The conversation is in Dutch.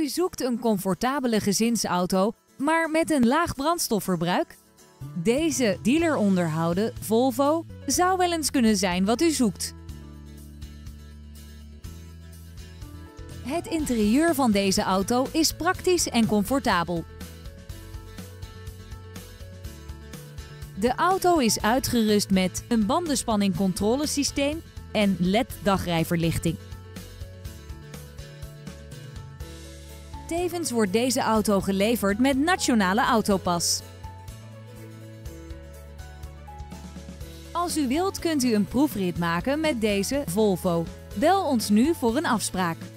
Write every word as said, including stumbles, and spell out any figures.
U zoekt een comfortabele gezinsauto, maar met een laag brandstofverbruik? Deze dealer onderhouden Volvo zou wel eens kunnen zijn wat u zoekt. Het interieur van deze auto is praktisch en comfortabel. De auto is uitgerust met een bandenspanningcontrolesysteem en L E D-dagrijverlichting. Tevens wordt deze auto geleverd met Nationale Autopas. Als u wilt kunt u een proefrit maken met deze Volvo. Bel ons nu voor een afspraak.